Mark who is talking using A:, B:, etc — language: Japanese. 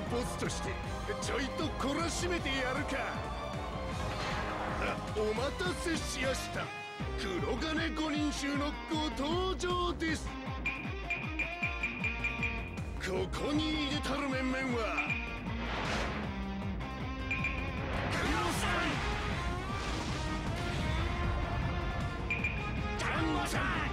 A: ボスとしてちょいと懲らしめてやるか。お待たせしやした。黒金五人衆のご登場です。ここに入れたる面々は黒さん、丹後さん、